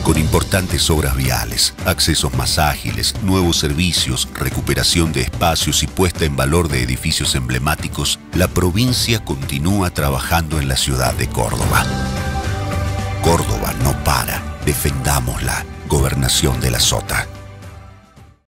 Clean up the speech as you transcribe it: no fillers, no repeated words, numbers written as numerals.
Con importantes obras viales, accesos más ágiles, nuevos servicios, recuperación de espacios y puesta en valor de edificios emblemáticos, la provincia continúa trabajando en la ciudad de Córdoba. Córdoba no para. Defendámosla. Gobernación de la Sota.